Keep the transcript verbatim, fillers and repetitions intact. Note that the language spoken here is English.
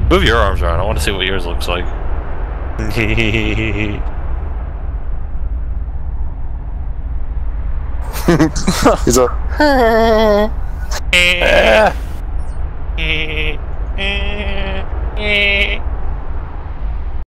Move your arms around. I want to see what yours looks like. He's a. Eh.